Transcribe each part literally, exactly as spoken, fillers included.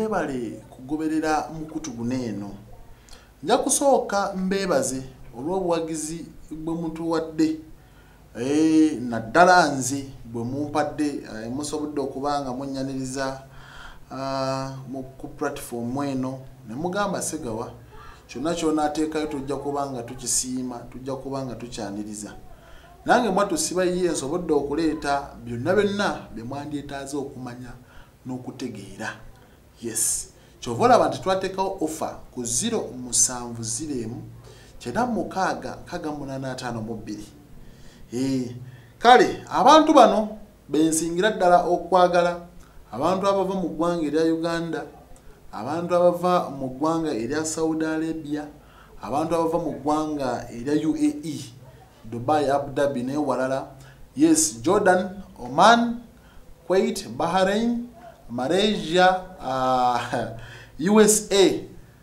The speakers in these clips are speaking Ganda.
mwebale kugoberera mukutu guneeno. Nja kusooka mbeebaze olw'obuwagizi bwe mutuwadde eh naddala nze bwe mumpadde eh, musobodde okubanga munnyaniriza uh, mu ku platform eno ne mugamba Segawa kyonna kyonna ateekayo tujja kubanga tukisiima tujja kubanga tukyaniriza. Nange mwatu siba yiye nsobodde okuleeta byonna byonna bye mwandyetaaze okumanya n'okutegeera. Yes. Chovola abantu twateekawo offer ku zero musanvu ziremu kyenda mukaaga kaga munana ataano mu bbiri. Eh kale abantu bano bensingira ddala okwagala abantu abava mu ggwanga erya Uganda, abantu abava mu ggwanga erya Saudi Arabia, abantu abava mu ggwanga erya U A E, Dubai, Abu Dhabi ne walala. Yes, Jordan, Oman, Kuwait, Bahrain, Malaysia, uh, U S A,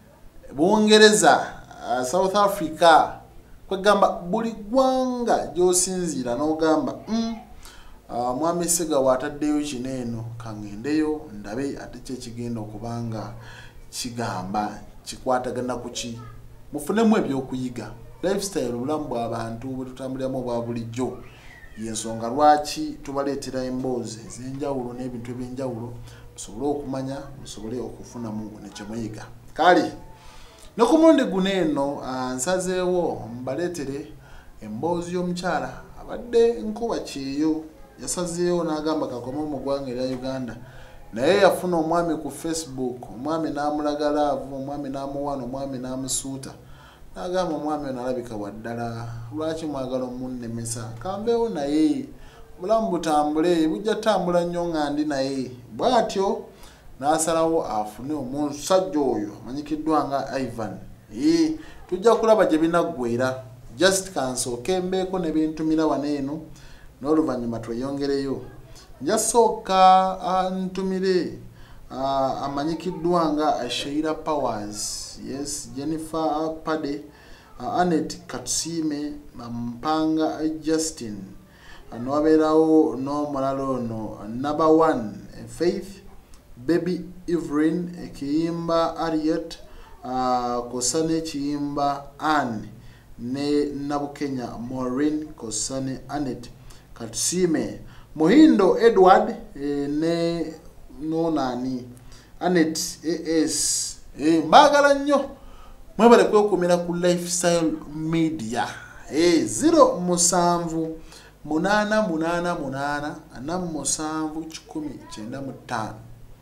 Bungereza, uh, South Africa. Kwegamba buli gwanga gyosinzira n'ogamba mm, uh, mwami Segawa ataddeyo kineeno kangendeyo ndabe ate kye kigenda okubanga kigamba kikwatagana ku ki mufunemu ebyokuyiga lifestyle obulamu bw'abantu bwe tutambuliramu obwa bulijjo y'ensonga lwaki tubaleetera emboozi ez'enjawulo n'ebintu eby'enjawulo musobole okumanya musobole okufunamu ne kye muyiga. Kale no ku mulundi guneeno uh, nsazeewo mbaleetere emboozi y'omukyala abadde nkuba kyeyo yasazeewo n'agamba kakome mu ggwanga erya Uganda naye yafuna omwami ku Facebook, omwami n'amulaga laavu, omwami n'amuwaana, omwami n'amusuuta n'agamba omwami ono alabika waddala lwaki mwagala omunnemesa kambeewo naye obulamu butambule bujja tambula nnyo nga ndi naye bw'atyo n'asalawo afune omusajja oyo amanyikiddwa nga Ivan. Eh tujja kulaba gye binaggweera just kansooke mbeeko ne bintumira wano eno n'oluvannyuma tweyongereyo. Nja sooka antumire uh, amanyikiddwa nga Sheila Powers, yes, Jennifer Pade, uh, Annette Katusime, Mpanga Justin, n'wabeerawo n'omulala ono number one Faith, Baby Evelyn, Kiyimba Harriet, uh, Kosane Kiyimba Anne, ne Nabukenya Maureen, Kosane Annette Katusime, Muhindo Edward, eh, ne nonani Annette A S. Eh mbagala nnyo mwebale kwekumira ku Lifestyle Media. Eh zero musanvu munana munana munana ana musanvu kikumi kyenda mu ttaano.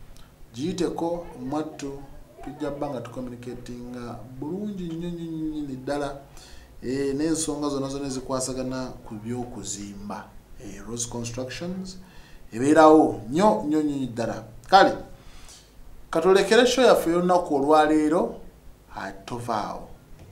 Jiyiteko mwattu tujja banga tucommunicatinga bulungi nnyo nnyo nnyo ddala eh n'ensonga zonna zonna zikwasagana ku by'okuzimba. Eh, Rose Constructions ebeerawo nnyo nnyo nnyo ddala. Kale katolekere show yaffe y'olunaku olwaleero atovaawo.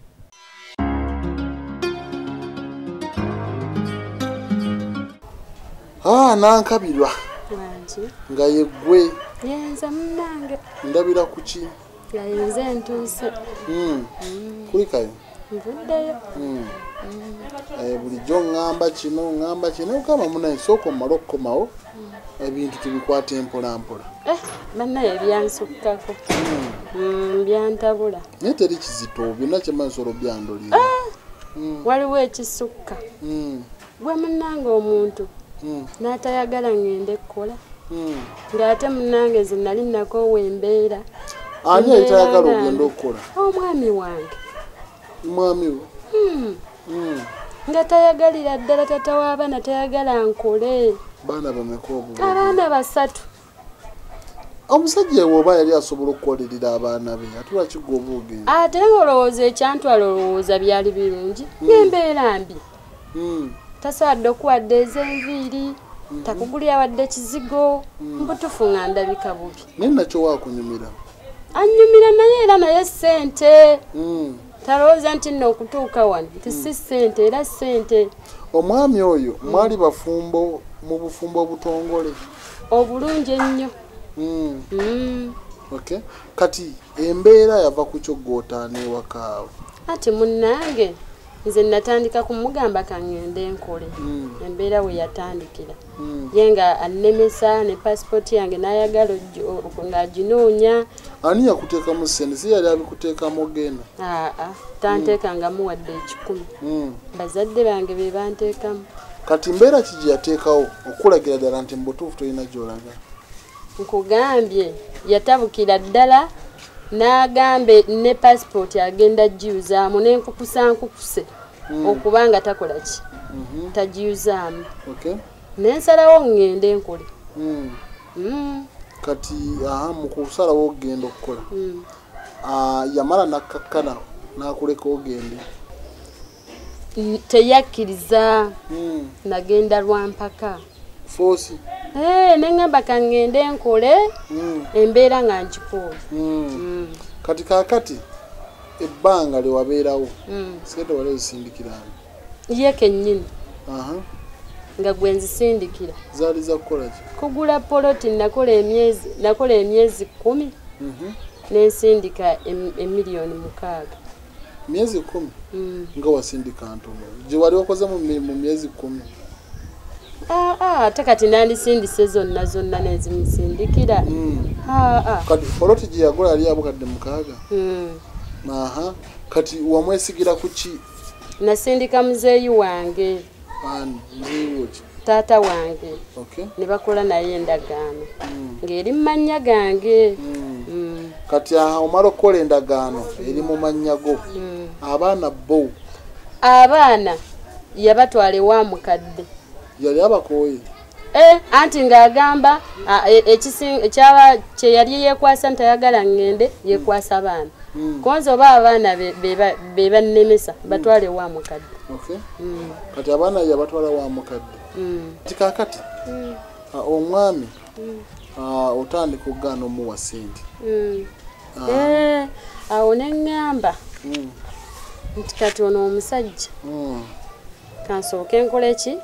Ah nankabirwa nga yeggwe yenza munnange ndabira ku ki nga yenze ntuuse mm. mm. kuli kayo nvuddeyo mm. mm. eh, bulijjo ngamba kino ngamba kino kama munaye sooka omala okukomawo mm. ebintu tubikwata empola mpola eh bannaye byansukkako mm. mm, byantabula naye teri kizito byonna kyemansolo byandolira ah. mm. waliwo ekisukka mm. gwe munnange omuntu mm. n'atayagala ngende kukola mm. ng'ate munnange ze nali nakoowa embeera ani ayitayagala ogenda okukola omwami wange mwami we mm. mm. nga tayagalira ddala tata w'abaana tayagala nkole baana bameka obubi abaana basatu omusajja bw'oba yali asobola okukolerera abaana be ate lwaki gwe oba ogenda ate ng'olowooza ekyantwala olowooza byali birungi n'embeera mbi mm. tasaadde okuwadde ez'enviiri mm-hmm. takugulira wadde kizigo mm. mbutufu nga ndabika bubi naye nakyo waakunyumira annyumira naye era naye ssente mm. talowooza nti nno okutuuka wano nti mm. si ssente era ssente. Omwami oyo mm. mwali bafumbo mu bufumbo obutongole obulungi ennyo mm. mm. okay. Kati embeera yava ku kyo gw'otaana ewakaawe ati munnange nze natandika kumugamba kangende nkole mm. embeera we yatandikira mm. ye nga annemesa ne passport yange n'ayagala ng'aginoonya. Ani yakuteekamu ssente? Si yali abikuteekamu ogenda? aa tanteekangamu wadde ekikumi. mm. bazadde bange be banteekamu. Kati mbeera ki gye yateekawo okulagira ddala nti mubutuufu tolina gy'olaga? Nkugambye yatabukira ddala n'agambe ne passport agenda giyuzaamu n'enkukusa nkukuse mm. okubanga takola ki mm -hmm. tagiyuzaamu. Okay. Nensalawo ngende nkole. mm. mm. Kati aha mu kusalawo ogenda okukola mm. uh, yamala nakkakkana n'akuleka ogende? Teyakkiriza. mm. Nagenda lwampaka Fosi. Eh, nengamba kangende nkole mm. embeera nga nkikooye. mm. mm. Kati kakati ebbanga lye wabeerawo mm. sikete wali ozisindikiranga? Ye kennyini. Aha. Nga gwe nzisindikira. Zaali za kukola ki? Kugula poloti nakola emyezi nakola emyezi kumi. mm -hmm. Nensindika emiliyoni mukaaga. Myezi kumi? mm. Nga wasindika ntono gye wali wakoze mu myezi kumi? Ah, ah, takati nandisindise zonna zonna nezimusindikira. mm. ah, ah. Kati poloti gye yagula yali abukadde mukaaga? mm. Aha. Kati wamwesigira ku ki? Nasindika muzeeyi wange. Ani? Muzeeyi ki? Taata wange. Okay. Ne bakola naye endagaano. mm. Ng'eri mu mannya gange. mm. mm. Kati aha omala okukola endagaano eri mu mannya go. mm. Abaana bo? Abaana yabatwala ewa mukadde. Yali abakooye? Eh, anti ng'agamba ekyaba kye yali yeekwasa ntayagala ngende yeekwasa abaana. mm. Konza oba abaana be bannemesa batwale wa mukadde. Okay. mm. Kati abaana yabatwala wa mukadde. mm. Tikakati mm. uh, omwami mm. uh, otandika okugaana omuwa ssente. mm. uh. eh, awo ne ŋŋamba mm. nti kati ono omusajja mm. kansooke nkole ki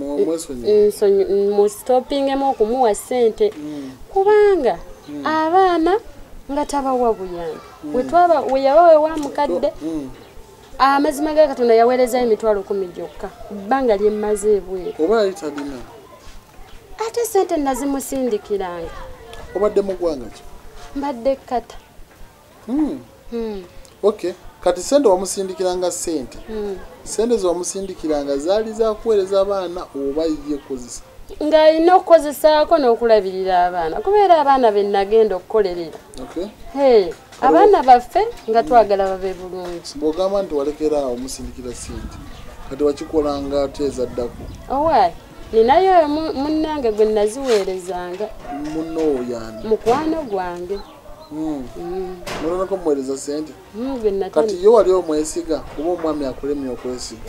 musitopingemu okumuwa ssente mm. kubanga mm. abaana nga tabawa buyambi. mm. wetwaba weyabawe wa mukadde mm. amazima ga Katonda yaweereza emitwalo kumi gyokka bbanga lyemmaze ebweru. Oba yali talina? Ate ssente nazimusindikiranga. Obadde mu ggwanga ki? Mbadde kata. mm. mm. Okay. Kati sente wamusindikiranga ssente. mm. Sente ze wamusindikiranga zaali za kuweereza abaana oba ye kozesa? Ng'alina okukozesaako n'okulabirira abaana kubeera abaana be nagenda okukolerera. Okay. Hey, abaana baffe nga twagala babe bulungi. Bw'ogamba nti walekera awo omusindikira ssente kati wakikolanga ate ezaddako? Owaayi ninayo munnange gwe naziweerezanga. Munno oyani? Mukwano gwange. mm. mm. Mulonako muweereza ssente? mm, gwe kati ye wali omwesiga oba omwami akulemye okwesiga?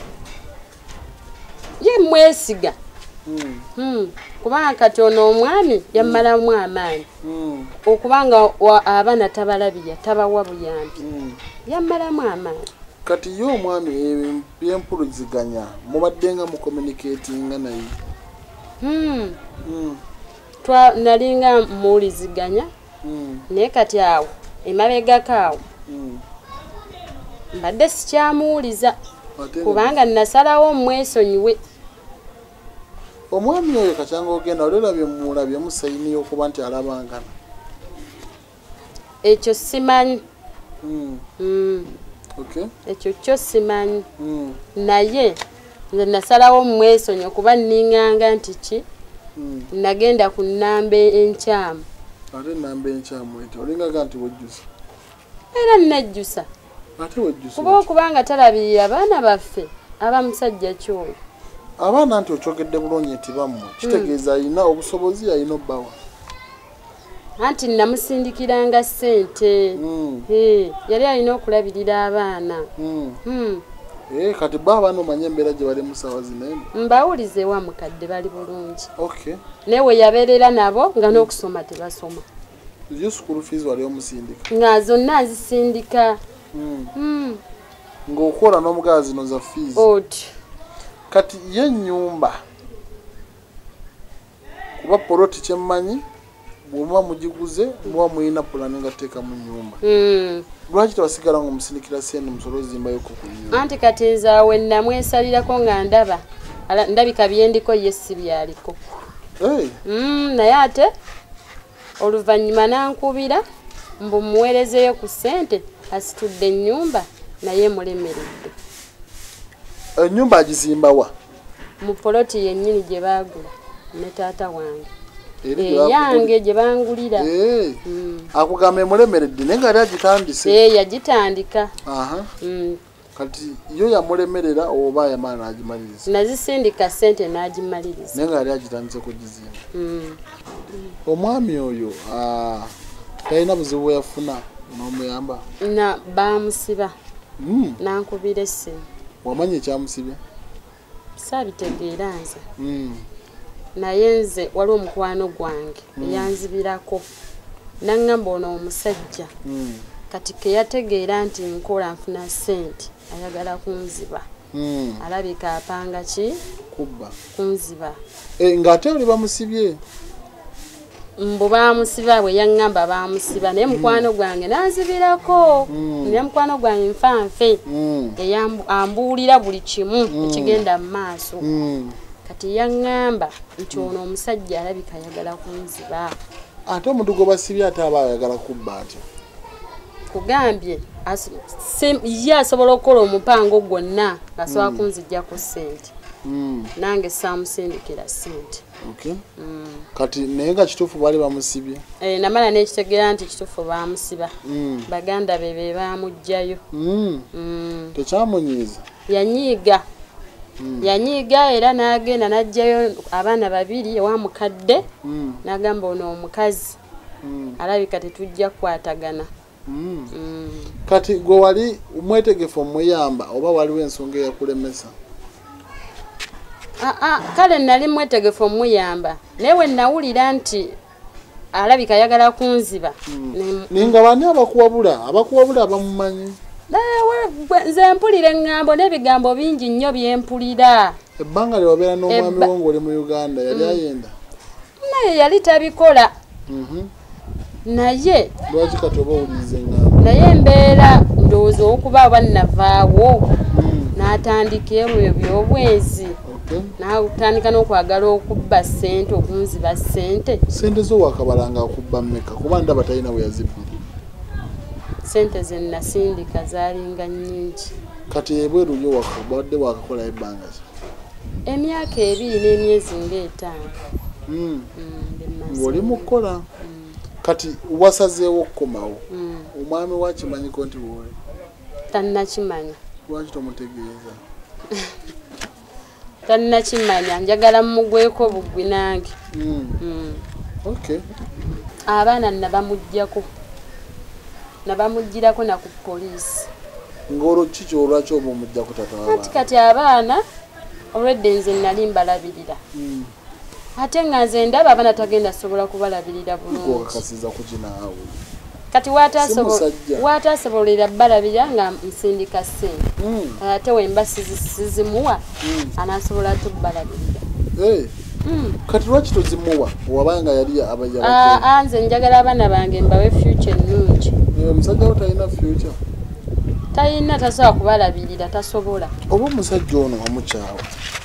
Ye mwesiga. mm. mm. kubanga kati ono omwami yammalamu amaanyi. mm. okubanga abaana tabalabirya tabawa buyambi. mm. yammalamu amaanyi. Kati ye omwami byempuliziganya mubaddenga mu communicatinga naye? mm. mm. twa nalinga muwuliziganya. mm. naye kati awo emabegako awo mm. mbadde sikyamuwuliza kubanga nasalawo mwesonyiwe. Omwami oyo kakyanga ogenda oli olabye mulabye musayiniyo okuba nti alabangana? Ekyo simanyi. mm. mm. Okay. Ekyo kyo simanyi. mm. naye nze nasalawo mwesonyi okuba nniŋŋanga nti ki mm. nagenda ku nnamba enkyamu. Ate nnamba enkyamu ete olingaga nti wejjusa? Era nnejjusa. Ate wejjusa kuba okubanga talabirira abaana baffe abamusajja kyoyo. Abaana nti okyogedde bulungi nti bammwe kitegeeza alina obusobozi alina obbawa? Anti namusindikiranga ssente. mm. hey, yali alina okulabirira abaana. mm. mm. Eh, kati ba abaana omanye embeera gye bali mu ssaawa zino? Mbawulize wa mukadde bali bulungi. Okay. Newe yabeerera nabo nga n'okusoma tebasoma. Yo school fees wali omusindika? Nga zonna nzisindika. mm. mm. Ng'okola n'omugaga zino za fees? Oti. Kati ye ennyumba kuba poloti kyemmanyi bw'oba mugiguze muba muyina pulani nga teeka mu nnyumba. Mm. Lwaki tebasigala nga omusindikira sente musolo ozimbayoko ku nnyumba? Anti kati nze awe namwesalirako nga ndaba ndabika byendiko ye si byaliko. Hey. Mm, naye ate oluvannyuma nankubira mbu muweerezeyo ku ssente asitudde ennyumba naye mulemeredde. Ennyumba agizimba wa? Mu poloti yennyini gye baagula ne taata wange. Eri yange gye bangulira. Eh. Mm. Akugamba emulemeredde naye nga yali agitandise. Eh, yagitandika. Aha. Mm. Kati yo yamulemerera oba yamala n'agimaliriza? Nazisindika ssente n'agimaliriza. Naye nga yali agitandise kugizimba. Mm. Omwami oyo talina buzibu bwe yafuna n'omuyamba? Na baamusiba. Mm. Nankubira essimu. Wamanya ekyamusibye? Saabitegeera nze. Mm. Naye nze waliwo omukwano gwange eyanzibirako naŋŋamba ono omusajja mm. kati ke yategeera nti nkola nfuna ssente ayagala kunziba. Mm. Alabika apanga ki? Kubba. Kunziba. E, ng'ate oli bamusibye? Mbu baamusiba bwe yaŋŋamba baamusiba naye mukwano gwange nanzibirako. Mm. Naye mukwano gwange nfanfe mm. eyambuulira buli kimu mm. ekigenda mu maaso. Mm. Kati yaŋŋamba nti ono omusajja alabika ayagala kunziba. Ate omuntu gwe basibye ate aba ayagala kubba atyo? Kugambye ye asobola okukola omupango gwonna ng'asobola mm. kunziggyako ssente. Mm. Nange saamusindikira ssente. Okay. Mm. Kati naye nga kituufu baali bamusibye? Eh, namala n'ekitegeera nti kituufu baamusiba. Mm. Baganda be be baamuggyayo. Mm. Mm. Tekyamunyiiza? Yanyiiga. Mm. Yanyiiga era n'agenda n'aggyayo abaana babiri ewa mukadde. Mm. N'agamba ono omukazi. Mm. Alabika tetujja kukwatagana. Mm. Mm. Kati gwe wali mwetegefu omuyamba oba waliwo ensonga eyakulemesa? Ah, ah, kale nali mwetegefu omuyamba naye we nawulira nti alabika ayagala kunziba. Mm. Ninga bani abakuwabula? Abakuwabula abamumanyi? Nze mpulira eŋŋambo n'ebigambo bingi nnyo bye mpulira. Ebbanga lye wabeera n'omwami wo ng'oli mu Uganda yali mm. ayenda? Naye yali tabikola. Mm-hmm. Naye lwaki kati oba owuliriza eŋŋambo? Naye embeera ndowooza okuba aba nnavaawo mm. n'atandika ebyo by'obwenzi. Okay. N'atandika n'okwagala okubba ssente okunziba ssente. Ssente zo wakabalanga akubba mmeka kuba ndaba talina we yazibbira? Ssente ze nasindika zaalinga nnyingi. Kati ebweru yo wakabadde wakakola ebbanga ki? Emyaka ebiri n'emyezi ng'etaano. Mm. Mm, ng'oli mu kukola. Mm. Kati wasazeewo okukomawo. Mm. Omwami wakimanyiko nti wooli? Tannakimanya. Lwaki tomutegeeza? Tannakimanya, njagala mmugweko bugwi nange. Mm. Mm. Okay. Abaana nabamuggyako. Nabamuggyirako na ku poliisi. Ng'olwo ki kyolwaki oba omuggyako tata w'abaana? Kati kati abaana olwedde nze nali mbalabirira. Mm. Ate nga nze ndaba abaana tagenda sobola kubalabirira bulungi. Okakasiza ku kinaawe. Kati watasobolera balabirira nga nsindika ssente. Mm. Ate wemba sizimuwa mm. anasobola tubalabirira. Hey. Mm. Kati lwaki tozimuwa wabanga yali abayala? Ah, nze njagala abaana bange mbawe future nnungi. Eh, musajja wo talina future? Talina, tasobola kubalabirira, tasobola. Oba omusajja ono wamukyawa?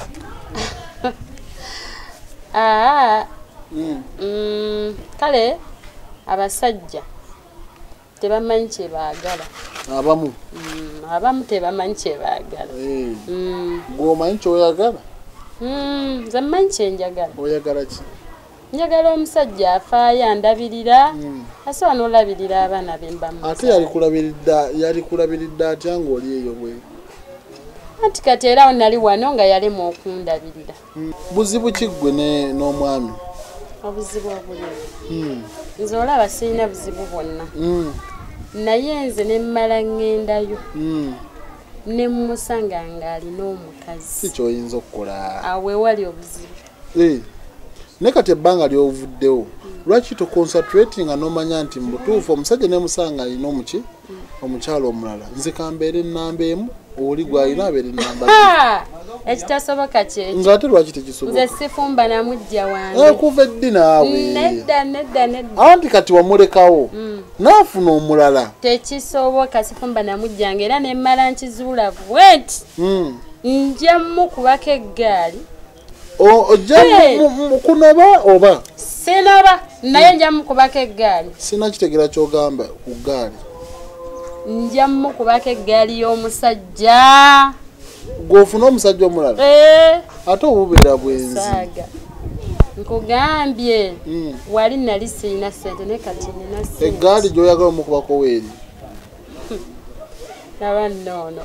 Ah, mm. Mm, kale abasajja tebamanyi kye baagala. Abamu? Mm, abamu tebamanyi kye baagala. Hey. Mm. Gwe omanyi ky'oyagala? Mm, nze mmanyi kye njagala. Oyagala ki? Njagala omusajja afaayo andabirira. Mm. Asobola n'olabirira abaana be mbamu. Ate yali kulabiridda yali kulabiridda atya ng'oli eyo bwe? Anti kati era nali wano nga yalema okundabirira. Mm. Buzibu ki ggwe n'omwami? Obuzibu obuli. Mm. Nze olaba sirina buzibu bwonna. Mm. Naye nze ne mmala ŋŋendayo. Mm. Ne mmusanga ng'alina omukazi. Si ky'oyinza okukola. Awe wali obuzibu. Eh. Ne kati ebbanga ly'ovuddewo. Mm. Lwaki to concentrating nga n'omanya nti mu butuufu omusajja ne musanga alina omuki? Mm. Omukyalo omulala. Nze kambeera ennamba emu oli gwalina abeere namba ekitasoboka kyekyo ng'ate lwaki tekisoboka nze sifumba na mujja wange kuva eddi naawe nedda nedda nedda anti kati wamulekawo naafuna omulala tekisoboka sifumba na mujjange era nemmala nkizuula bwenti nja mukubako eggaali ojja kunoba oba sinoba naye nja mukubako eggaali sina kitegera kyogamba ku ggaali nja mukubako eggaali y'omusajja gw'ofuna omusajja omulala ate obubeera bwenzi nkugambye wali nali sirina ssente ne kati nina ssente eggaali gy'oyagala omukubako weeri aba nnoono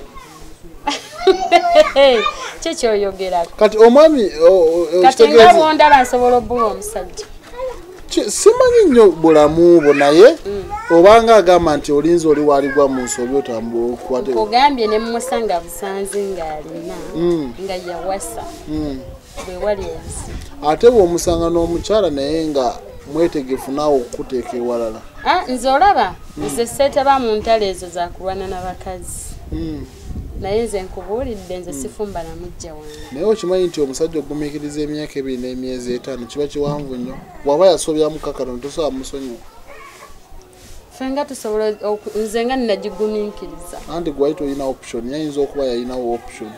kikyoyogerako kati omwami kati nga bwondaba nsobola obbula omusajja simanyi nnyo bulamu bwo naye obanga agamba nti olinza oli waaligwa mu nsi obi otambula okukwate nkugambye ne mmusanga busanzi ng'alina nga yawasa bwe wali ensi ate bw'omusanga n'omukyala naye nga mwetegefu naawe okukuteeka ewalala nze olaba nze seetaba mu ntalo ezo zakulwana n'abakazi naye nze nkubuulidde nze sifumba na mujja wange naye okimanyi nti omusajja ogumiikiriza emyaka ebiri n'emyezi etaano kiba kiwanvu nnyo waba yasobyamu kakano tosobola musonyiwa ffe nga tusobola nze nga nnagigumiikiriza anti gwali tolina option yayinza okuba yalinawo option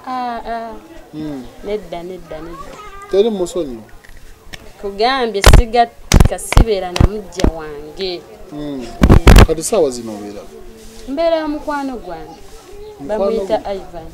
nedda nedda nedda teri musonyiwa kugambye sigatika sibeera na mujja wange kati saawa zino obeera mbeera ya mukwano gwange bamuyita Ivan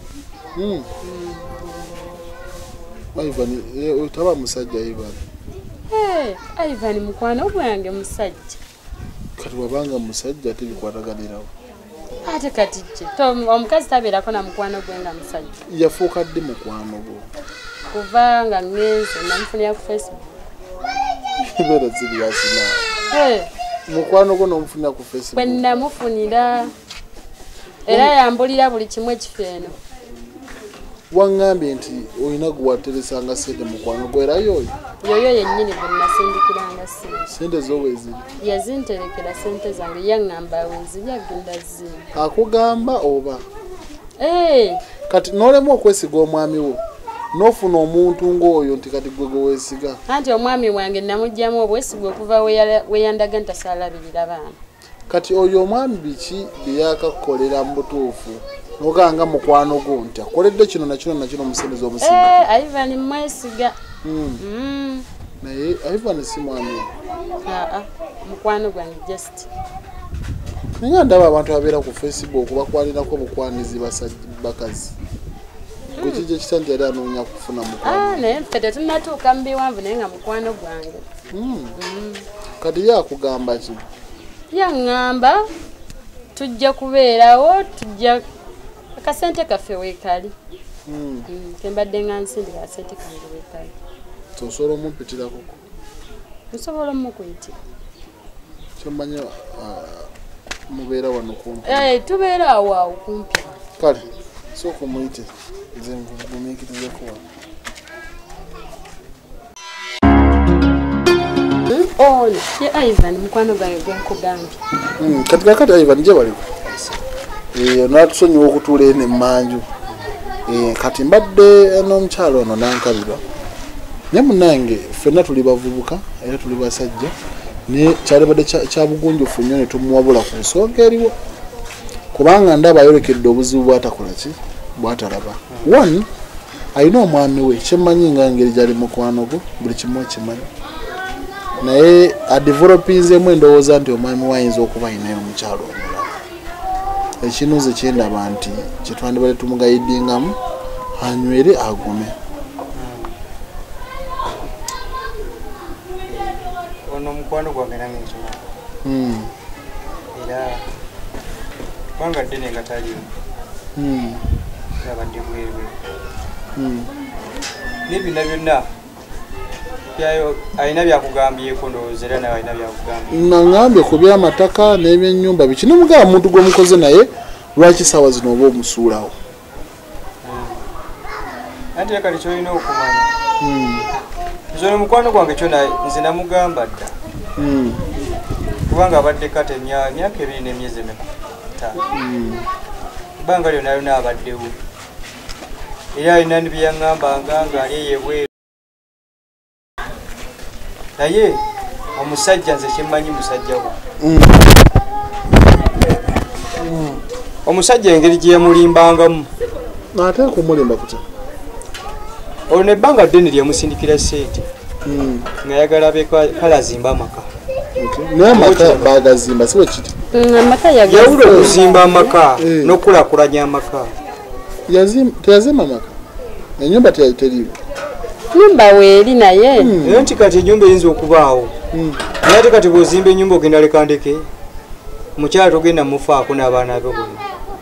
Ivan taba musajja Ivan Ivan mukwano gwange musajja kati wabanga musajja tebikwataganirawo ate kati kye omukazi tabeerako na mukwano gwe nga musajja yafuuka ddi mukwano gwo kuva nga ngenze namufunira ku Facebook beera ziriyasina mukwano gwo n'omufunira ku Facebook bwe namufunira era yambulira buli kimu ekifo eno waŋŋambye nti olina gwewateresanga sente mukwano gwo era yoyo yoyo yennyini bwe nasindikiranga sente sente zo weeziri yazinterekera sente zange yaŋŋamba wenziri agenda zino akugamba oba ee kati n'olemu okwesiga omwami wo n'ofuna omuntu ng'oyo nti kati gwe gwe weesiga anti omwami wange namugjamu obwesiga okuva we yandaga ntasalabirira baana kati oyo omwami biki bye yakakukolera mu butuufu n'oganga mukwano gwo nti akoledde kino nakino nakino omusembeza omusinga Ivan mwesiga naye Ivan si mwami mukwano gwange just naye ndaba abantu abeera ku Facebook bakwalinako bukwanizi bakazi gweki kye kita nti yali anoonya kufuna mukwano naye ffe tetunnatuuka mu biwanvu naye nga mukwano gwange kati ye akugamba ki yaŋŋamba tujja kubeerawo tujja akasente kaffe weekali kembadde nga nsindika akasente kange weekali tosobola omumpitirako nsobola omukuyitira kyomanya mubeera wano kumpi tubeera awo awo kumpi kale sooka omuyite nze nkugumiikirizeko ono ye Ivan mukwano gwange gwenkugambye kati kakati Ivan gye baliko natusonyiwa okutuula eno emmanju kati mbadde n'omukyalo ono nankabirwa naye munnange ffenna tuli bavubuka era tuli basajja naye kyalibadde kyabugunjufu nnyo ne tumuwabula ku nsonga eriwo kubanga ndaba ayolekedde obuzibu bwatakola ki bwatalaba one alina omwami we kyemmanyi nga ngeri gyali mukwano gwo buli kimu okimanyi naye adevelopinzemu endowooza nti omwami wayinza okuba ayinayo omukyalo omulala ekinuuze kyendaba nti kyetwandibadde tumugayidingamu anywere agume ono mukwano gwange nange nkimanyi era kubanga ddene nga taliwo abadde bwerwe n'ebina byonna alina byakugambyeko ndowooza era nawe alina byakugambye nangambye ku byamataka n'ebyennyumba biki nomugaba muntu gw'omukoze naye lwaki saawa zino oba omusuulawo anti kati kyolina okumanya nze ono mukwano gwange kyona nze namugamba dda kubanga abadde kata emyaka ebiri n'emyezi emeka banga lyonna lyonna abaddewo era alina byeyaŋŋambanga ng'ali eyebweru naye omusajja nze kyemmanyi musajja we omusajja engeri gye yamulimbangamu ate kumulimba kutya olwo nebbanga ddene lyemusindikira ssente ng'ayagala abe kalazimba amaka naye amaka bagazimba siwe kiti yawula okuzimba amaka n'okulakulanya amaka teyazimba amaka enyumba teriwo nyumba weeri naye naye nti kati enyumba eyinza okubaawo naye ate kati bw'ozimba enyumba ogenda lekandeke mukyala togenda mufaako n'abaana be bonna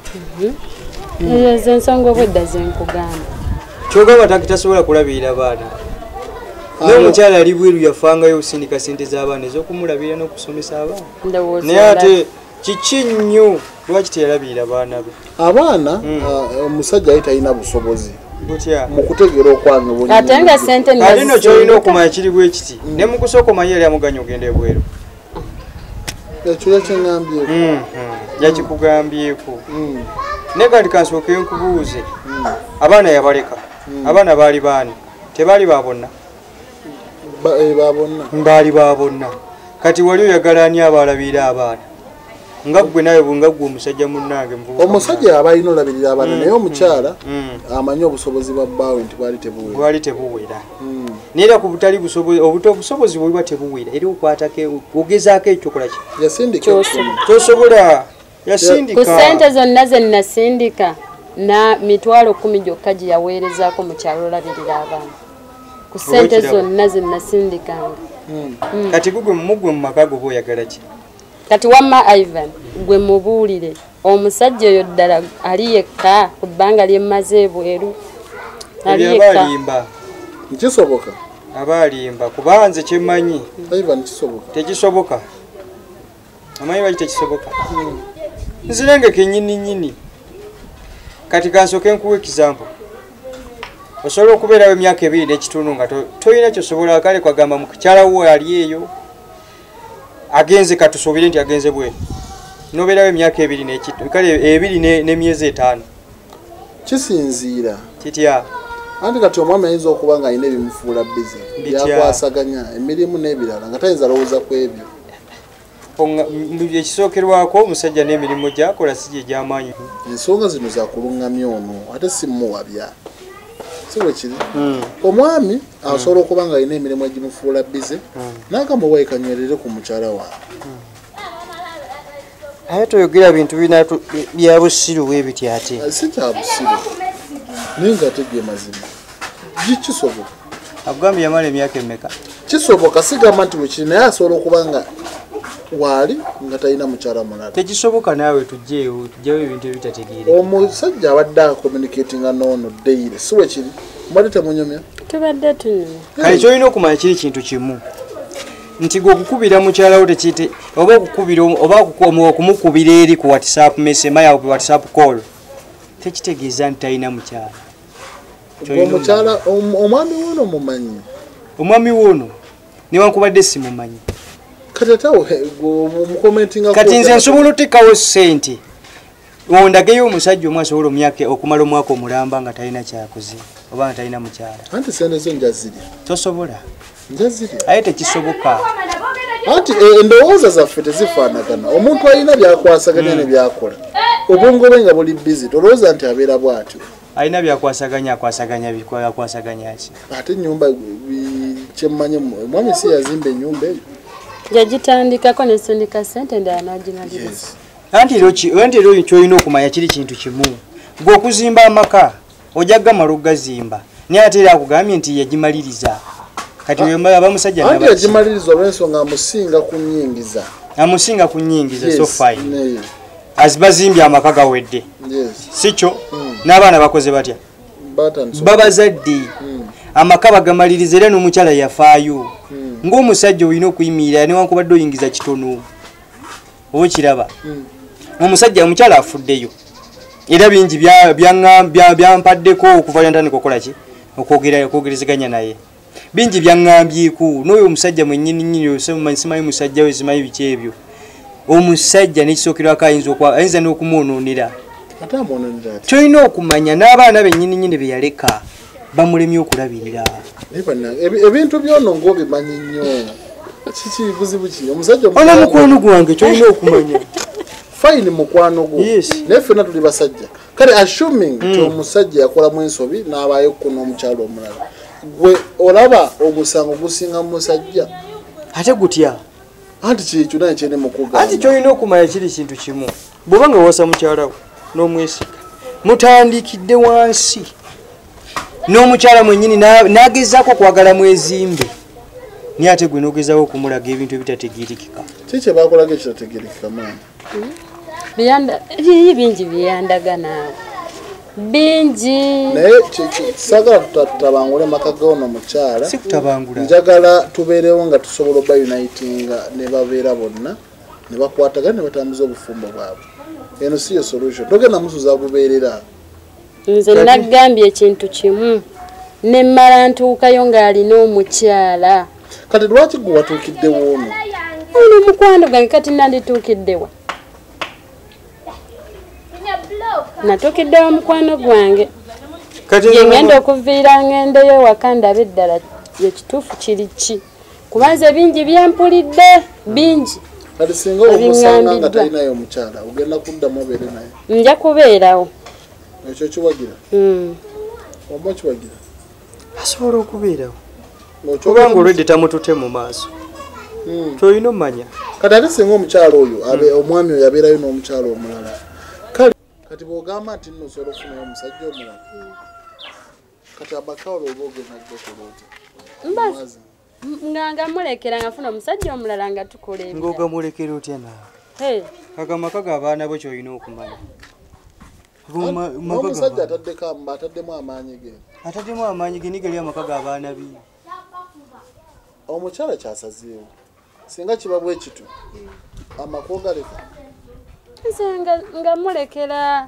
ezo ensonga obwedda zenkugamba kyogamba taki tasobola kulabirira baana naye omukyala ali bweru yafangayo okusindika sente z'abaana ez'okumulabirira n'okusomesa abaana naye ate kiki nnyo lwaki teyalabirira baana be abaana omusajja ayi talina busobozi butya mu kutegeera okwange ate nga sente ate nno kyolina okumanya kiri bwe kiti ne mu kusooka omanyi yali amuganya ogenda ebweru ekyo yakyeŋŋambyeko yakikugambyeko naye kati kansooke nkubuuze abaana yabaleka abaana baali baani tebaali babonna babonna baali babonna kati wali oyagala ani abalabirira abaana nga gwe nawe nga gwe omusajja munnange omusajja aba alina olabirira abaana naye omukyala amanyi obusobozi bwa bbaawe nti bwali tebuwera bwali tebuwera naye ku butali busobozi obusobozi bwe buba tebuwera era okwatako ogezaako ekyokola ki yasindika kyosobola yasindika ku ssente zonna ze nasindika na mitwalo kumi gyokka gye yaweerezaako mu kyalo olabirira abaana ku ssente zonna ze nasindikanga kati gugwe mugwe mu maka go oyagala ki kati wamma Ivan gwe mubuulire omusajja oyo ddala ali yekka ku bbanga lyemmaze ebweru ali yekka nkisoboka abaalimba kuba nze kyemmanyi Ivan kisoboka tekisoboka amanyi baki tekisoboka nzirengeka ennyini nnyini kati kansooke nkuwa ekizampo osobola okubeerawo emyaka ebiri n'ekitundu nga tolina kyosobola kale kwagamba mukukyala wo ali eyo agenze katusuubire nti agenze bweru nobeerawo emyaka ebiri kale ebiri n'emyezi etaano kisinziira kitya anti kati omwami ayinza okuba nga alina ebimufuula bize byakwasaganya emirimu n'ebirala nga tayinza lowooza ku ebyo ekisookerwako omusajja n'emirimu gyakola si gye gy'amaanyi ensonga zino zakuluŋŋamya ono ate simuwabya siwe kiri omwami asobola okuba nga alina emirimu egimufuula bize n'agamba waikanywerere ku mukyala waawe aye toyogera bintu bya busiru bwe biti ate si kya busiru naye nga ate ge mazima gikisoboka akugambye yamala emyaka emeka kisoboka sigamba nti wekiri naye asobola okuba nga waali nga talina mukyala mulala tekisoboka naawe tujjeewo tujjawo ebintu ebitategeere omusajja abadde acommunicatinga noono deire siwe kiri mubadde temunyumya tubadde tunyumya kale kyolina okumanya kiri kintu kimu nti gwe okukubira mukyalawo tekite oba okukubira oba okumukubira eri ku whatsapp message yawe ku whatsapp call tekitegeeza nti talina mukyala omukyala omwami woono mumanyi omwami woono newankubadde simumanyi kati nze nsobola otekawo ssente ondageyo omusajja omu asobola omyaka okumala omwaka omulamba nga talina kyakoze oba nga talina mukyala anti sente zo njazirya tosobola njazirya aye tekisoboka anti endowooza zaffe tezifaanagana omuntu alina byakwasaganya ne byakola obwongo bwe nga buli bizi tolowooza nti abeera bw'atyo alina byakwasaganya akwasaganya byakwasaganya ki ate ennyumba kyemmanyi mwami si yazimba ennyumba eyo yagitandikako nesindika sente endala naginagiriza anti ero kyolina okumanya kiri kintu kimu gwe okuzimba amaka ojja gamala okugazimba naye ate era akugambye nti yagimaliriza kati abamusajja anti yagimaliriza olw'ensonga amusinga kunyingiza amusinga kunyingiza so fine azibazimbye amaka gawedde sikyo n'abaana bakoze batya babazadde amaka bagamaliriza era n'omukyala yafaayo ng'omusajja olina okuyimirira newankubadde oyingiza kitono oba kiraba omusajja omukyala afuddeyo era bingi byampaddeko okuva lyantandika okukola ki okwogerezeganya naye bingi byaŋŋambyeko n'oyo omusajja mwennyini nnyini simanyi musajja we simanyi biki ebyo omusajja n'ekisookerwako ayinza n'okumwonoonera kyolina okumanya n'abaana bennyini nyini be yaleka bamulemye okulabirira ebintu byono ng'obimanyi nnyo kiki buzibu ki omusajja ono mukwano gwange kyolina okumanya fine mukwano gwo naye ffenna tuli basajja kale assuming nti omusajja yakolamu ensobi n'abaayo ku n'omukyalo omulala gwe olaba omusango gusinga mu musajja ate gutya anti kikyo naye kyene mukugamba anti kyolina okumanya kiri kintu kimu bw'oba nga wasa mukyalawo n'omwesiga mutandikidde wansi n'omukyala mwennyini n'agezaako okwagala mwezimbe naye ate gwe n'ogezaako okumulaga ebintu ebitategeerekeka kiki bakolaga ekitategeerekeka maani biyanda bingi byeyandaga naawe bingi naye sagala tutabangule maka g'ono mukyala si kutabangula njagala tubeerewo nga tusobola obayunitinga ne babeera bonna ne bakwatagana ne batambuza obufumbo bwabwe eno si yo solution togenda musuza bubeerera nze nagambye ekintu kimu ne mmala ntuukayo ng'alina omukyala kati lwaki gwe watuukiddewo ono ono mukwano gwange kati nandituukiddewa natuukiddewo mukwano gwange yengenda okuviira ngendeyo ewaka ndabe eddala ekituufu kiri ki kubanze bingi byampulidde bingi kati singa omusanga nga talinayo omukyala ogenda kuddamu obeere naye nja kubeerawo ekyo kiwagira oba kiwagira asobola okubeerawo kubanga olwedde tamutute mu maaso kyolina omanya kati ate singa omukyala oyo omwami oyo abeerayo n'omukyala omulala kale kati bw'ogamba nti nno osobola okufunayo omusajja omulala kati abakawula oba ogenda ggokola otya nga ngamulekera ngafuna omusajja omulala nga tukola ebyo ng'ogamulekera otya naawe agamaka g'abaana bo kyolina okumanya omusajja ataddemu amaanyi ge ataddemu amaanyi ge nigali amaka g'abaana be omukyala kyasazeewo singa kiba bwe kitu amaka ogaleka nze nga mulekera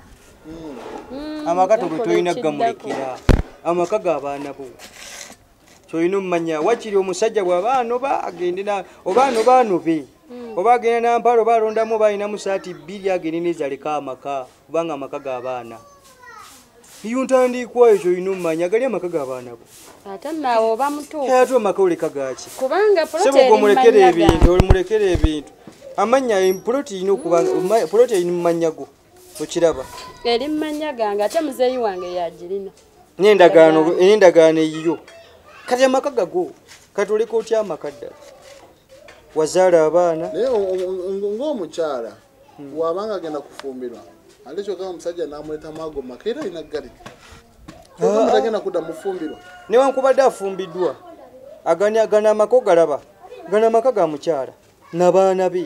amaka toge tolina gamulekera amaka g'abaana bo kyolina omumanya wakiri omusajja bw'aba anoba agende oba anoba anobe oba agenda nampala oba alondamu oba alinamu saati bbiri agende nezaleka amaka kubanga amaka g'abaana yuntandikwayo kyolina omumanya gali amaka g'abaana bo ate naawe oba mutuufu ate amaka oleka gaki kubanga sebogomulekera ebintu olimulekera ebintu amanya puloti erina okuba puloti eri mumanya go okiraba eri mumanya gange ate muzeeyi wange yagirina n'endagaano n'endagaano eyiyo kati amaka gago kati oleka otya amaka ddala wazaala abaana naye ng'omukyala wabanga agenda kufumbirwa ate kyokka omusajja n'amuleetamu ago maka era alina galika agenda kudda mufumbirwa newankubadde afumbiddwa agana amaka ogalaba gana amaka ga mukyala n'abaana be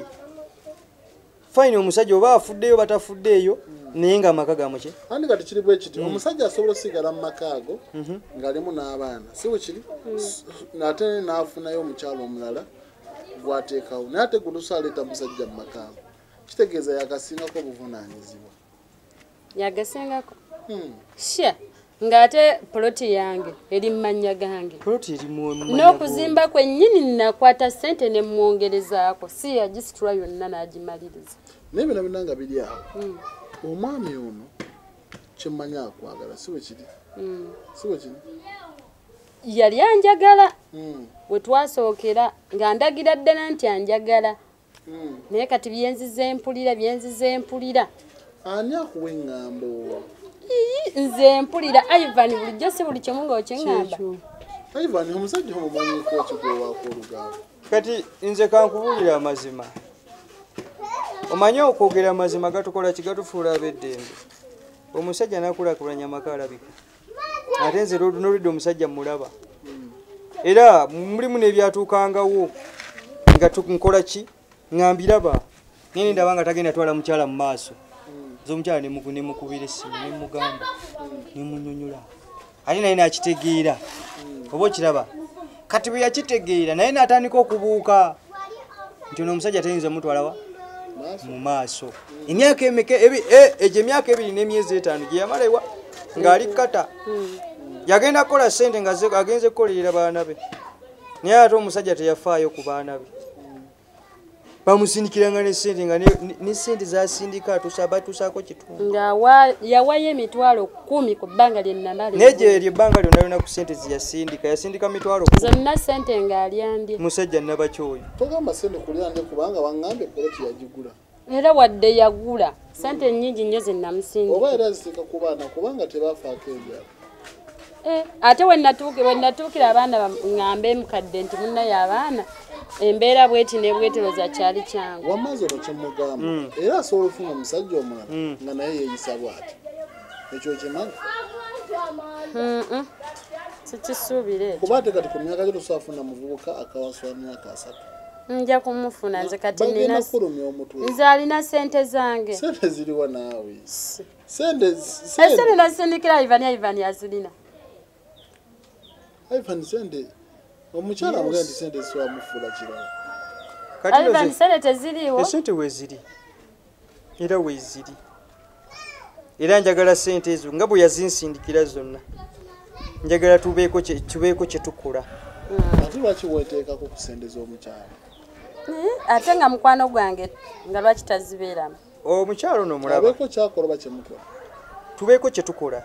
fine omusajja oba afuddeyo batafuddeeyo naye nga amaka gamuki andi kati kiri bwe kiti omusajja asobola osigala mu maka ago ng'alimu n'abaana si bwe kiri ate n'afunayo omukyala omulala gwateekawo naye ate gunusa aleeta musajja mu maka ago kitegeeza yagasingako obuvunaanyizibwa yagasingako sha ng'ate poloti yange eri mumanya gange n'okuzimba kwennyini nakwata ssente ne mwongerezaako si yagisitula yonna n'agimaliriza naye bino bina nga biri awo omwami ono kyemmanya akwagala si bwe kiri si bwe kiri yali anjagala bwe twasookera ng'andagira ddala nti anjagala naye kati byenziza empulira byenziza empulira ani akuwa eŋŋambo nze mpulira Ivan bulijjo si buli kimu ng'okiŋŋamba Ivan omusajja omumanyiko kigwewaako olugamba kati nze kankubuulira amazima omanye okwogera amazima gatukola kigatufuula ab'eddembe omusajja nakulakulanya amaka alabika ate nze noludde omusajja mulaba era mulimu n'ebyatuukangawo nga nkola ki ngambiraba nene ndaba nga tagenda twala mukyala mu maaso zomukyala nemukubira essimu nemugamba nemunyonyola ate naye nakitegeera oba okiraba kati bwe yakitegeera naye natandika okubuuka nti ono omusajja tayinza mutwalawa mu maaso emyaka emeka egyo emyaka ebiri n'emyezi etaano gye yamalewa ng'ali kata yagenda kukola ssente nga agenze kukolerera baana be naye ate omusajja teyafaayo ku baana be bamusindikiranga ne ssente nga ne ssente zasindika atuusaba atuusaako kitundu nga yawayo emitwalo kumi ku bbanga lye nnamala naye gye eryo ebbanga lyonna lyonna ku ssente zeyasindika yasindika mitwalo zonna ssente ng'alyandye musajja nnabakyoyo togamba ssente kulyandye kubanga waŋŋambye poloti yagigula era wadde yagula ssente nnyingi nnyo ze namusindika oba era ziteeka ku baana kubanga tebaafaako ebyalo ate we natuukira abaana ŋŋambe mukadde nti munnaye abaana embeera bweti ne bweteroza kyali kyangu wamaze olwo kyemugamba era asobola ofuna omusajja omulala nga naye yeeyisa bw'ati ekyo kimanyi sikisuubire kuba ate kati ku myaka gyo tosobola funa muvubuka akawaswa myaka asatu nja kumufuna nze kati bagenda kulumya omutwe nze alina ssente zange sente ziriwa naawe sente esente nazisindikira ivani ivani azirina Ivan sente omukyala amugenda nti sente ziwamufuula kirala Ivan sente teziriwo esente weeziri era weeziri era njagala sente ezo nga bwe yazinsindikira zonna njagala tubeeko tubeeko kye tukola ate lwaki weeteekako ku sente z'omukyala ate nga mukwano gwange nga lwaki tazibeeramu omukyalo ono omulaba abeeko kyakola ba kyemukola tubeeko kye tukola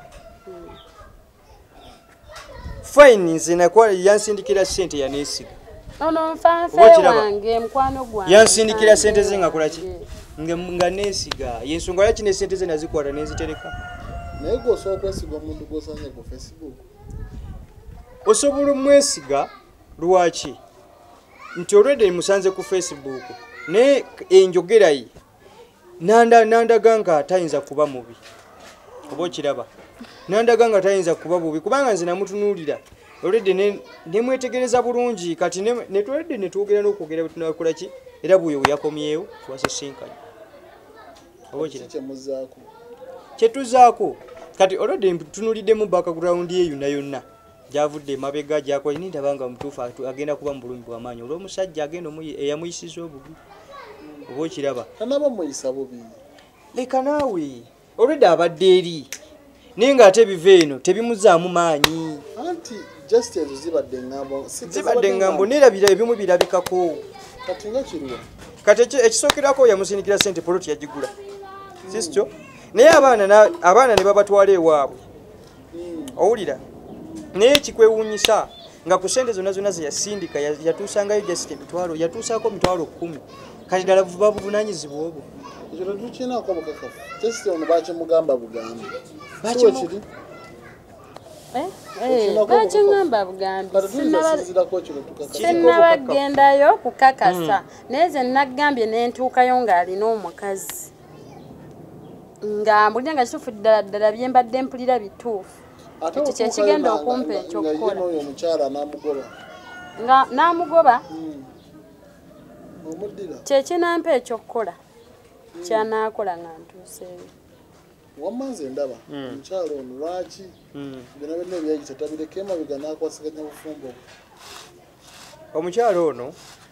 fine nze nakola yansindikira ssente yaneesiga ono nfanfe wange mukwano gwange yansindikira ssente ze ngakola ki nga neesiga yensonga lwaki ne ssente ze nazikwata nenzitereka naye gwe osobola okwesiga omuntu gw'osanze ku Facebook osobola omwesiga lwaki nti olwedde musanze ku Facebook naye enjogera ye nandaga nga atayinza kuba mubi oba okiraba nandaga nga tayinza kuba bubi kubanga nze namutunuulira olwedde nemwetegereza bulungi kati netwedde netwogera n'okwogera bwetunakola ki era bweyo bwe yakomyewo twasisinkanye oba okirakyemuzzaako kyetuzaako kati olwedde tunuuliddemu background ye yonna yonna gyavudde emabega gyakola nindabanga mutuufu agenda kuba mu bulumi bw'amaanyi olw'omusajja agenda eyamuyisiza obubi oba okiraba tanaba muyisa bubi leka naawe olwedde abadde eri naye ng'ate biva eno tebimuzaamu maanyi anti just ezo zibadde eŋŋambo zibadde eŋŋambo neerabira ebimu birabikako kati nga kiriwa kati ekisookerako yamusindikira ssente poloti yagigula sisityo naye abaana ne babatwala ewaabwe owulira naye kikwewuunyisa nga ku ssente zonna zonna ze yasindika yatuusangayo just emitwalo yatuusaako mitwalo kumi kati ddala babuvunaanyizibwa obwo ekyo tetukinako bukakafu just ono bakimugamba bugambi kiri bakiŋŋamba bugambi sinnabagendayo kukakasa naye ze naggambye nentuukayo ng'alina omukazi nga mbulira nga kituufu ddala ddala bye mbadde mpulira bituufu ekyo kyekigenda okumpa ekyokukola nga n'amugoba kyekinampa ekyokukola kyanaakola nga ntuuseeyo wamanze ndaba omukyalo ono lwaki byonna byonna ebyayisa tabireka emabega n'akwasiganya bufumbo omukyalo ono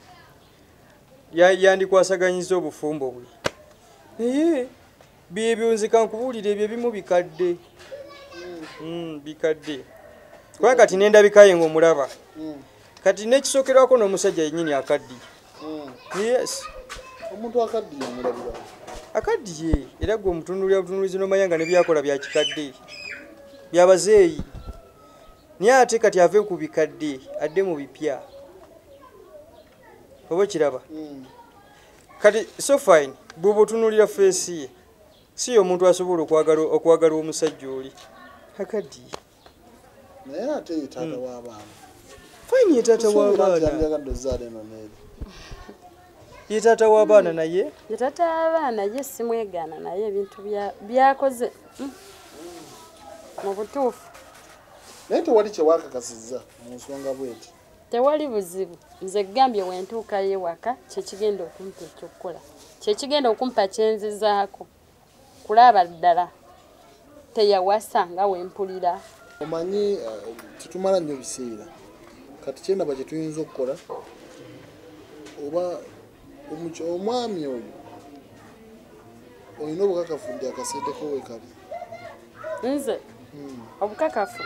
yandikwasaganyiza obufumbo bwe naye byebyo nzika nkubuulira ebyo ebimu bikadde bikadde kubanga kati nendabikaye ngaomulaba kati nekisookerwako n'omusajja yennyini akaddiye yes omuntu akaddiye omulabira akaddiye era gwe omutunulira butunulizi n'omanya nga nebyakola bya kikadde byabazeeyi naye ate kati ave ku bikadde adde mu bipya oba kiraba kati so fine bw'oba otunulira feesi ye si omuntu asobola okwagala omusajja oli akaddiye naye ate ye taata w'abaana fine ye taata w'abaana ye taata w'abaana naye ye taata w'abaana ye simwegaana naye ebintu byakoze mu butuufu naye tewali kyewakakasizza mu nsonga bweti tewali buzibu nze gambye wentuukayo ewaka kyekigenda okumpa ekyokukola kyekigenda okumpa kyenzizaako kulaba ddala teyawasa nga wempulira omanyi tetumala nnyo biseera kati kyendaba kye tuyinza okukola oba omwami oyo olina obukakafu ndi akaseeteko wekali nze obukakafu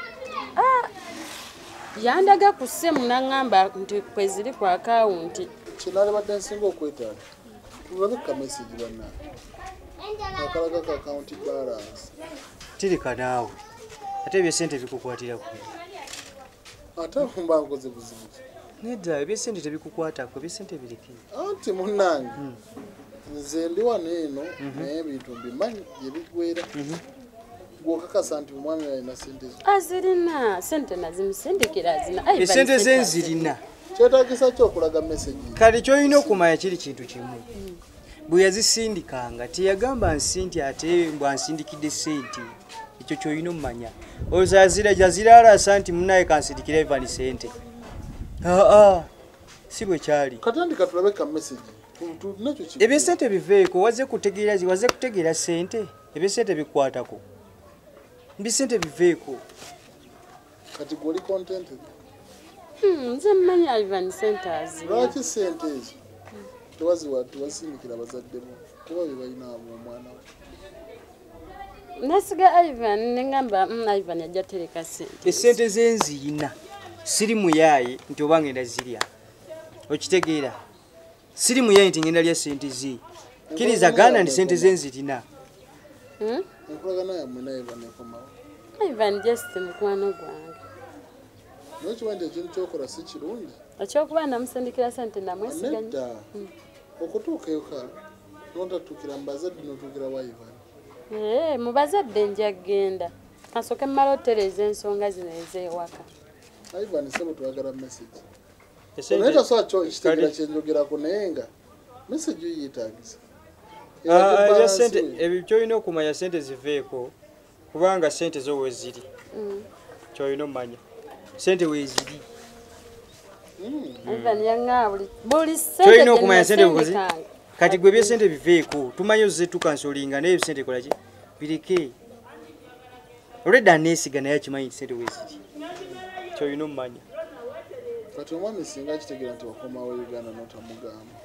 yandaga ku ssimu naŋŋamba nti kweziri ku akawunti kinale badde nsinga okwetaaga tulabe ka message bana akalaga ka account balance tiri kanaawe ate ebyesente bikukwatira ku ate mba nkoze buzibu nedda ebyesente tebikukwatako ebyesente biriki anti munnange nze ndi wano eno naye ebintu mbimanyi gye bigwera gwokakasa nti omwami alina sente zo azirina sente nazimusindikira azina esente ze nzirina kyetaagisa ki okulaga message kale kyolina okumanya kiri kintu kimu bwe yazisindikanga teyagamba nsinti ate mbwansindikidde sente ekyo kyolina omumanya ozazira jaziraalasa nti munaye kansindikira Ivan sente aa si bwe kyali katandika tulabe ka message ebyesente biveeko waze kutegeera waze kutegeera sente ebyesente bikwatako mbisente biveeko kati goli content nze mmanyi Ivan Centers lwaki sente ezo tewaziwa tewasindikira bazaddemu kuba bye balina omwana nasiga Ivan nengamba Ivan ajja tereka sente esente zenziyina siri muyaye nti oba ngenda zirya okitegeera siri muyaye nti ngenda lya sente zi kiriza gana ndi sente zenzirina enkolagana yammwe naye banekomawo Ivan just mukwano gwange nokiwanda ekintu kyokola si kirungi ekyokuba namusindikira sente namwesiganya nedda okutuuka eka notatuukira mubazadde notuukira wa Ivan ee mubazadde nja genda asooke mmala otereza ensonga zino ez'ewaka Ivan sebo twagala message naye tasobola kyo kitegeera kyenjogerako naye nga message yiyitaagisa ya sente ebyo kyolina okumanya sente ziveeko kubanga sente zo weziri kyolina omanya sente weziri Ivan yanga buli buli sente kyolina okumanya sente bukozi kati gwe byesente biveeko tumanyi ozize tukansolinga naye sente kolaki bireke olwedda aneesiga naye akimanyi nti sente weziri kyolina omumanya kati omwami singa kitegeera nti wakomawo Uganda notamugamba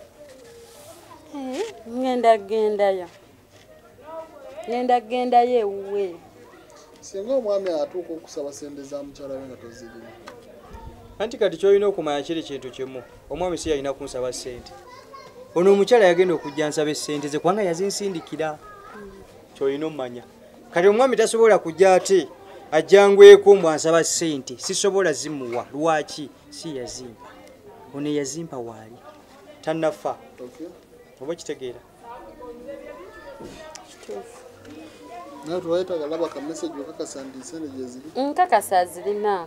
ngenda gendayo ngenda gendayo ewuwe singa omwami atuuka okusaba sente za mukyala we nga tozirina anti kati kyolina okumanya kiri kintu kimu omwami si yalina kunsaba sente ono omukyala yagenda okujja nsaba esente ze kubanga yazinsindikira kyolina omumanya kati omwami tasobola kujja ate ajjangweko mbw ansaba sente sisobola zimuwa lwaki si yazimpa ono yazimpa waali tannafa oba kitegeera naye tuwayetaga laba ka message okakasa nti sente gye ziri nkakasa zirina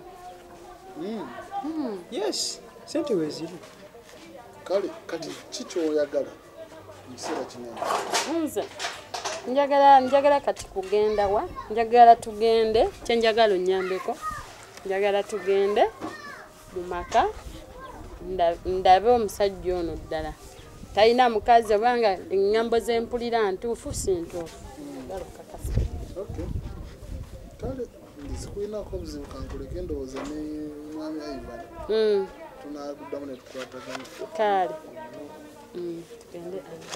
yes sente weziri kale kati kikyoyagala mu kiseera kinene nze njagala njagala kati kugenda wa njagala tugende kyenjagala onyambeko njagala tugende mu maka ndabe omusajja ono ddala talina mukazi obanga engambo zempulira ntuufu si ntuufu kale ndizikulinako obuzibu kankuleka endowooza ne mwami Ivan tunaguddamu ne tukwatagana kale tugende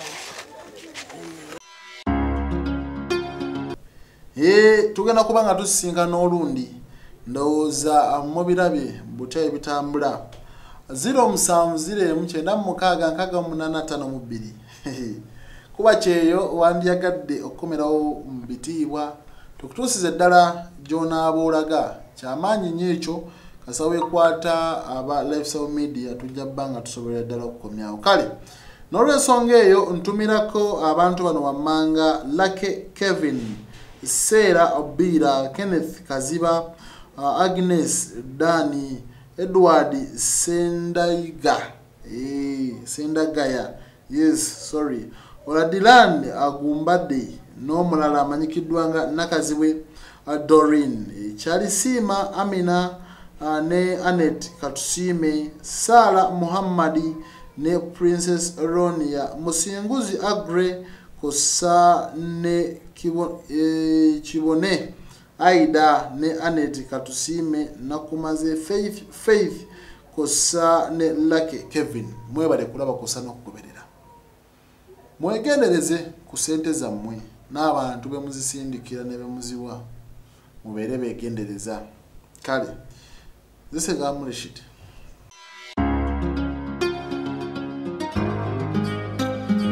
Ivan tugenda kuba nga tusisinkana olundi ndowooza mubirabye butya ebitambula zero musanvu ziro emu kyenda mukaaga nkaaga munaana ttaano mu bbiri kuba kyeyo wandyagadde okukomerawo mu bitiibwa tukutuusize ddala gy'onaaba olaga kyamaanyi nnyo ekyo kasa weekwata aba lifestyle media tujja bba nga tusobolera ddala okukomyawo kale n'olw'ensonga eyo ntumirako abantu bano wammanga Lucky Kevin Seera Obira Kenneth Kaziba uh, Agnes Dani Edward Sendaiga eh Sendagaya yes sorry Oladilan Agumbade n'omulala amanyikiddwa nga Nakazibwe uh, Dorin eh, Chalisima Amina uh, ne Anet Katusime Sala Muhammadi ne Princess Ronia Musinguzi Agre Kosa ne Kibo, e, Chibone Aida ne Anet Katusime Nakumaze Faith Faith Kosa ne Lucky Kevin mwebale kulaba kosa n'okugoberera mwegendereze ku sente zammwe n'abantu be muzisindikira ne be muziwa mubeere beegendereza kale zise gamulishite